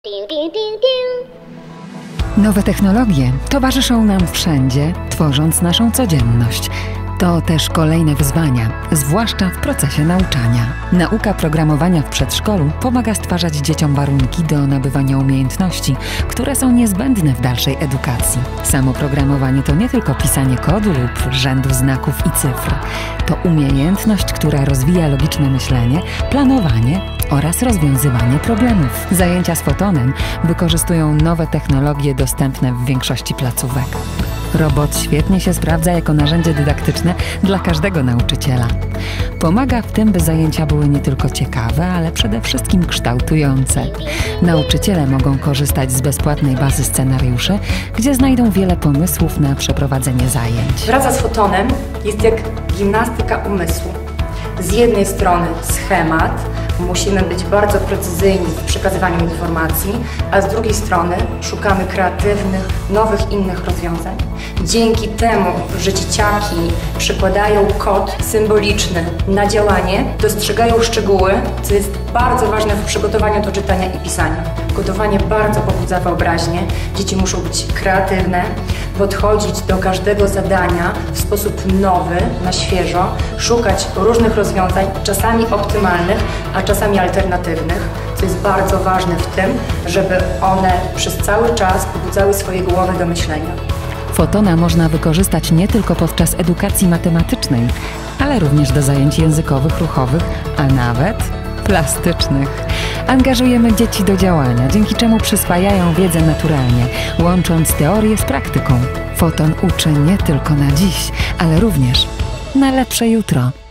Ding, ding, ding, ding. Nowe technologie towarzyszą nam wszędzie, tworząc naszą codzienność. To też kolejne wyzwania, zwłaszcza w procesie nauczania. Nauka programowania w przedszkolu pomaga stwarzać dzieciom warunki do nabywania umiejętności, które są niezbędne w dalszej edukacji. Samo programowanie to nie tylko pisanie kodu lub rzędu znaków i cyfr. To umiejętność, która rozwija logiczne myślenie, planowanie oraz rozwiązywanie problemów. Zajęcia z Fotonem wykorzystują nowe technologie dostępne w większości placówek. Robot świetnie się sprawdza jako narzędzie dydaktyczne dla każdego nauczyciela. Pomaga w tym, by zajęcia były nie tylko ciekawe, ale przede wszystkim kształtujące. Nauczyciele mogą korzystać z bezpłatnej bazy scenariuszy, gdzie znajdą wiele pomysłów na przeprowadzenie zajęć. Praca z Fotonem jest jak gimnastyka umysłu. Z jednej strony schemat, musimy być bardzo precyzyjni w przekazywaniu informacji, a z drugiej strony szukamy kreatywnych, nowych, innych rozwiązań. Dzięki temu, że dzieciaki przykładają kod symboliczny na działanie, dostrzegają szczegóły, co jest bardzo ważne w przygotowaniu do czytania i pisania. Gotowanie bardzo pobudza wyobraźnię, dzieci muszą być kreatywne, podchodzić do każdego zadania w sposób nowy, na świeżo, szukać różnych rozwiązań, czasami optymalnych, a czasami alternatywnych, co jest bardzo ważne w tym, żeby one przez cały czas pobudzały swoje głowy do myślenia. Fotona można wykorzystać nie tylko podczas edukacji matematycznej, ale również do zajęć językowych, ruchowych, a nawet plastycznych. Angażujemy dzieci do działania, dzięki czemu przyswajają wiedzę naturalnie, łącząc teorię z praktyką. Foton uczy nie tylko na dziś, ale również na lepsze jutro.